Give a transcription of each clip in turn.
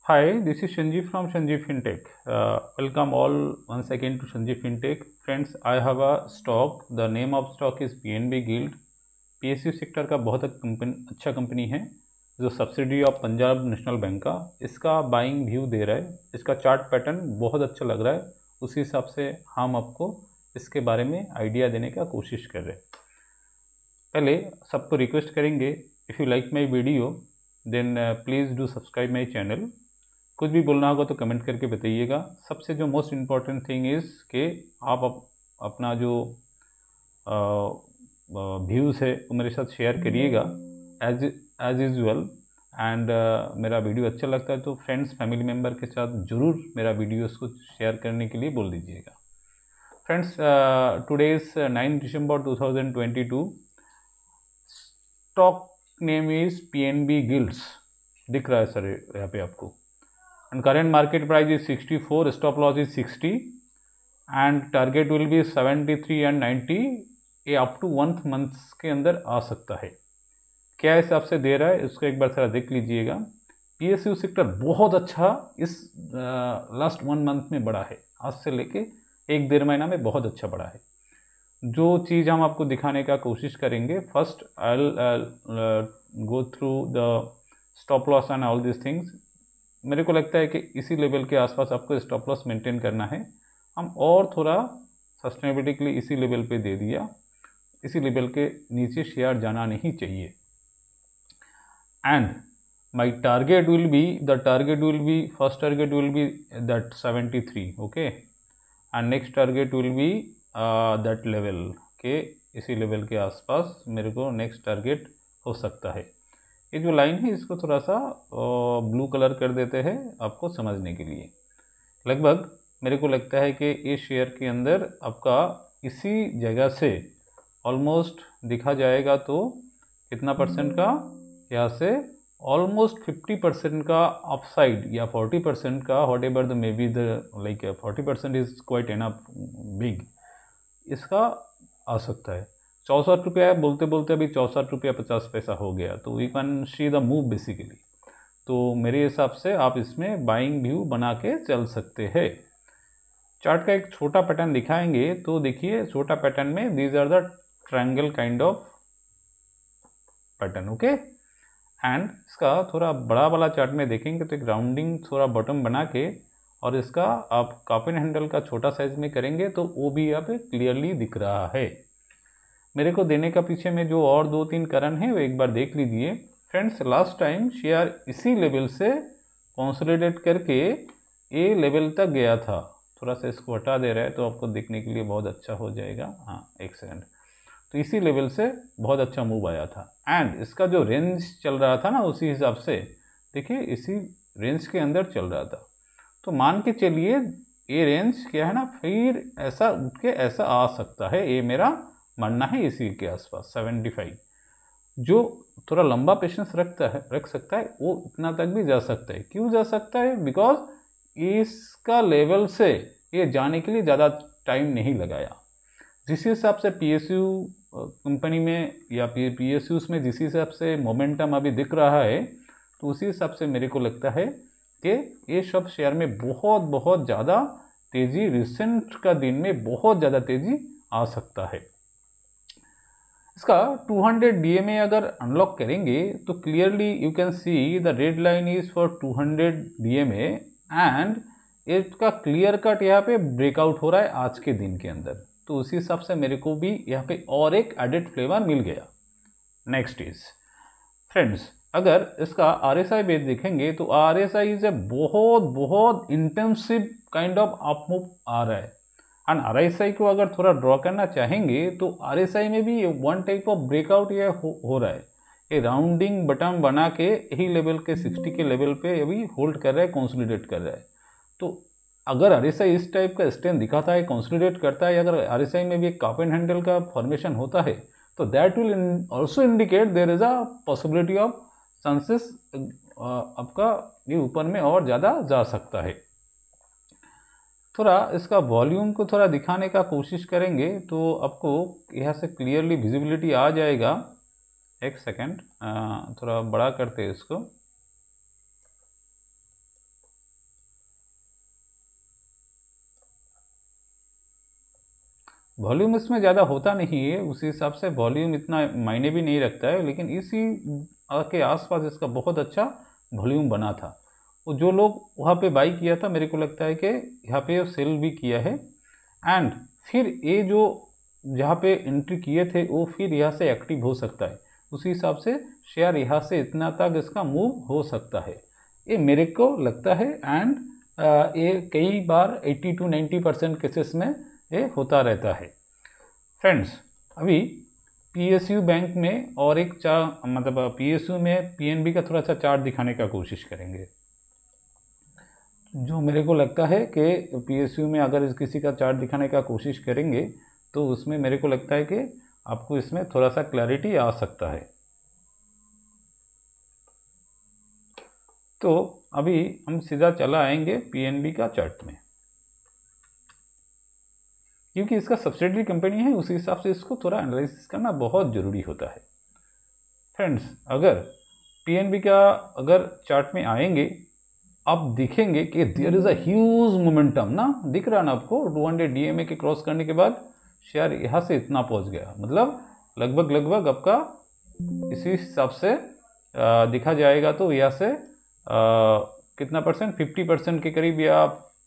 Hi, this is Sanjeev from Sanjeev Fintech. Welcome all once again to Sanjeev Fintech. Friends, I have a stock. The name of stock is PNB Guild. PSU sector का बहुत अच्छा company है जो subsidy of Punjab National Bank का इसका buying view दे रहा है। इसका चार्ट पैटर्न बहुत अच्छा लग रहा है। उसी हिसाब से हम आपको इसके बारे में आइडिया देने का कोशिश कर रहे हैं। पहले सबको रिक्वेस्ट करेंगे, if you like my video then please do subscribe my channel. कुछ भी बोलना होगा तो कमेंट करके बताइएगा। सबसे जो मोस्ट इम्पॉर्टेंट थिंग इज़ कि आप अपना जो व्यूज़ है वो मेरे साथ शेयर करिएगा एज यूजुअल। एंड मेरा वीडियो अच्छा लगता है तो फ्रेंड्स फैमिली मेम्बर के साथ ज़रूर मेरा वीडियोस को शेयर करने के लिए बोल दीजिएगा। Friends, today is 9 December 2022। Stock name is PNB Gilts, दिख रहा है सर यहाँ पे आपको। And current market price is 64, stop loss is 60 and target will be 73 and 90। ये अप टू 1 मंथ्स के अंदर आ सकता है। क्या हिसाब से दे रहा है उसको एक बार थोड़ा देख लीजिएगा। PSU सेक्टर बहुत अच्छा इस लास्ट 1 मंथ में बढ़ा है। आज से लेके 1-1.5 महीना में बहुत अच्छा बढ़ा है। जो चीज़ हम आपको दिखाने का कोशिश करेंगे, first I go through the stop loss and all this things. मेरे को लगता है कि इसी लेवल के आसपास आपको स्टॉप लॉस मेंटेन करना है। हम और थोड़ा सस्टेनेबिलिटी के लिए इसी लेवल पे दे दिया। इसी लेवल के नीचे शेयर जाना नहीं चाहिए। And my target will be first target will be that 73, okay, and next target will be that level के इसी लेवल के आसपास मेरे को नेक्स्ट टारगेट हो सकता है। ये जो लाइन है इसको थोड़ा सा ब्लू कलर कर देते हैं आपको समझने के लिए। लगभग मेरे को लगता है कि ये शेयर के अंदर आपका इसी जगह से ऑलमोस्ट दिखा जाएगा तो कितना परसेंट का, यहाँ से ऑलमोस्ट 50% का अपसाइड या 40% का, whatever the may be the like 40% is quite enough big, इसका आ सकता है। 64 रुपया बोलते बोलते अभी 64 रुपया 50 पैसा हो गया, तो we can see the move basically. तो मेरे हिसाब से आप इसमें बाइंग व्यू बना के चल सकते हैं। चार्ट का एक छोटा पैटर्न दिखाएंगे तो देखिए, छोटा पैटर्न में these are the triangle kind of pattern, okay. And इसका थोड़ा बड़ा वाला चार्ट में देखेंगे तो एक राउंडिंग थोड़ा बॉटम बना के और इसका आप कॉपन हैंडल का छोटा साइज में करेंगे तो वो भी यहाँ पे क्लियरली दिख रहा है। मेरे को देने का पीछे में जो और 2-3 कारण है वो एक बार देख लीजिए। फ्रेंड्स, लास्ट टाइम शेयर इसी लेवल से कंसोलिडेट करके ए लेवल तक गया था। थोड़ा सा इसको हटा दे रहा है तो आपको देखने के लिए बहुत अच्छा हो जाएगा। हाँ, एक सेकंड। तो इसी लेवल से बहुत अच्छा मूव आया था एंड इसका जो रेंज चल रहा था ना, उसी हिसाब से देखिए इसी रेंज के अंदर चल रहा था। तो मान के चलिए ये रेंज क्या है ना, फिर ऐसा उठ के ऐसा आ सकता है, ये मेरा मानना है। इसी के आसपास 75 जो थोड़ा लंबा पेशेंस रख सकता है वो इतना तक भी जा सकता है। क्यों जा सकता है? बिकॉज इसका लेवल से ये जाने के लिए ज़्यादा टाइम नहीं लगाया। जिस हिसाब से PSU कंपनी में या PSUs में जिस हिसाब से मोमेंटम अभी दिख रहा है, तो उसी हिसाब से मेरे को लगता है कि ये सब शेयर में बहुत बहुत ज़्यादा तेज़ी, रिसेंट का दिन में बहुत ज़्यादा तेज़ी आ सकता है। इसका 200 DMA अगर अनलॉक करेंगे तो clearly you can see the red line is for 200 DMA and इसका क्लियर कट यहाँ पे ब्रेकआउट हो रहा है आज के दिन के अंदर। तो उसी हिसाब से मेरे को भी यहाँ पे और एक एडेड फ्लेवर मिल गया। नेक्स्ट इज फ्रेंड्स, अगर इसका RSI बेस देखेंगे तो RSI इज ए बहुत बहुत intensive kind of up move आ रहा है। एंड RSI को अगर थोड़ा ड्रॉ करना चाहेंगे तो RSI में भी वन टाइप ऑफ ब्रेकआउट ये हो रहा है। ये राउंडिंग बटन बना के यही लेवल के 60 के लेवल पे अभी होल्ड कर रहा है, कंसोलिडेट कर रहा है। तो अगर RSI इस टाइप का स्ट्रेंथ दिखाता है, कंसोलिडेट करता है, अगर RSI में भी एक कॉपन हैंडल का फॉर्मेशन होता है तो that will also indicate there is a possibility of chances आपका ये ऊपर में और ज़्यादा जा सकता है। थोड़ा इसका वॉल्यूम को थोड़ा दिखाने का कोशिश करेंगे तो आपको यहाँ से क्लियरली विजिबिलिटी आ जाएगा। एक सेकंड, थोड़ा बड़ा करते हैं इसको। वॉल्यूम इसमें ज़्यादा होता नहीं है, उसी हिसाब से वॉल्यूम इतना मायने भी नहीं रखता है, लेकिन इसी के आसपास इसका बहुत अच्छा वॉल्यूम बना था। वो जो लोग वहाँ पे बाई किया था, मेरे को लगता है कि यहाँ पे सेल भी किया है। एंड फिर ये जो जहाँ पे एंट्री किए थे वो फिर यहाँ से एक्टिव हो सकता है, उसी हिसाब से शेयर यहाँ से इतना तक इसका मूव हो सकता है, ये मेरे को लगता है। एंड ये कई बार 80 to 90% केसेस में ये होता रहता है। फ्रेंड्स, अभी पीएसयू बैंक में और एक मतलब पीएसयू में पीएनबी का थोड़ा सा चार्ट दिखाने का कोशिश करेंगे। जो मेरे को लगता है कि पीएसयू में अगर इस किसी का चार्ट दिखाने का कोशिश करेंगे तो उसमें मेरे को लगता है कि आपको इसमें थोड़ा सा क्लैरिटी आ सकता है। तो अभी हम सीधा चला आएंगे पीएनबी का चार्ट में, क्योंकि इसका सब्सिडरी कंपनी है, उसी हिसाब से इसको थोड़ा एनालिसिस करना बहुत ज़रूरी होता है। फ्रेंड्स, अगर पीएनबी का अगर चार्ट में आएंगे, आप दिखेंगे कि there is a huge momentum ना, दिख रहा ना आपको, 200 डीएमए के क्रॉस करने के बाद शेयर यहाँ से इतना पहुँच गया, मतलब लगभग आपका इसी हिसाब से दिखा जाएगा तो यहाँ से कितना परसेंट, 50% के करीब या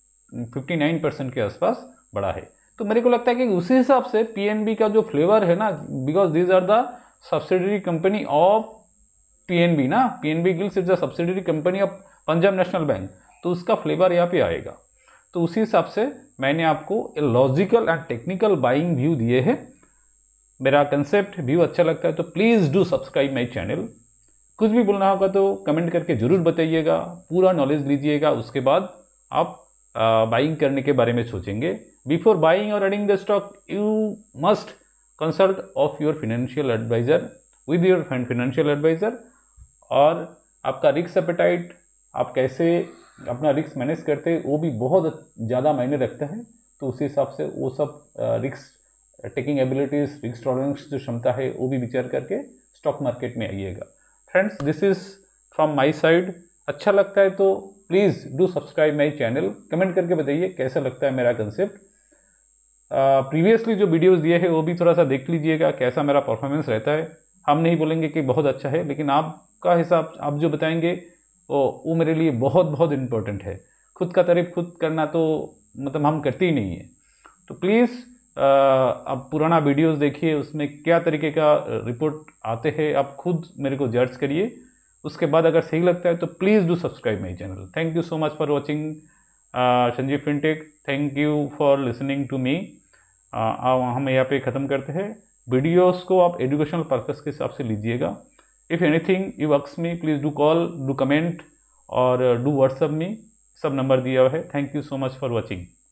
59% के आसपास बढ़ा है। तो मेरे को लगता है कि उसी हिसाब से पीएनबी का जो फ्लेवर है ना, because these are the subsidiary company of PNB ना, PNB Gilts is the subsidiary company of Punjab National Bank, तो उसका फ्लेवर यहाँ पे आएगा। तो उसी हिसाब से मैंने आपको logical and technical buying view दिए हैं। मेरा कंसेप्ट व्यू अच्छा लगता है तो please do subscribe my channel. कुछ भी बोलना होगा तो कमेंट करके ज़रूर बताइएगा, पूरा नॉलेज लीजिएगा, उसके बाद आप बाइंग करने के बारे में सोचेंगे। बिफोर बाइंग और adding the stock you must consult of your financial advisor, with your financial advisor. और आपका रिस्क एपेटाइट, आप कैसे अपना रिस्क मैनेज करते हैं, वो भी बहुत ज़्यादा मायने रखता है। तो उसी हिसाब से वो सब risk taking abilities, risk tolerance जो क्षमता है वो भी विचार करके स्टॉक मार्केट में आइएगा। Friends, this is from my side. अच्छा लगता है तो please do subscribe my channel. Comment करके बताइए कैसा लगता है मेरा कंसेप्ट। प्रीवियसली जो वीडियोस दिए हैं वो भी थोड़ा सा देख लीजिएगा, कैसा मेरा परफॉर्मेंस रहता है। हम नहीं बोलेंगे कि बहुत अच्छा है, लेकिन आपका हिसाब आप जो बताएंगे वो मेरे लिए बहुत बहुत इम्पोर्टेंट है। खुद का तारीफ खुद करना तो मतलब हम करते ही नहीं है। तो प्लीज़ आप पुराना वीडियोस देखिए, उसमें क्या तरीके का रिपोर्ट आते हैं आप खुद मेरे को जज करिए। उसके बाद अगर सही लगता है तो please do subscribe my channel. Thank you so much for watching Sanjeev Fintech. Thank you for listening to me. हम यहाँ पे ख़त्म करते हैं। वीडियोस को आप एजुकेशनल पर्पस के हिसाब से लीजिएगा। If anything you works me, please do call, do comment और डू व्हाट्सअप मी, सब नंबर दिया हुआ है। Thank you so much for watching.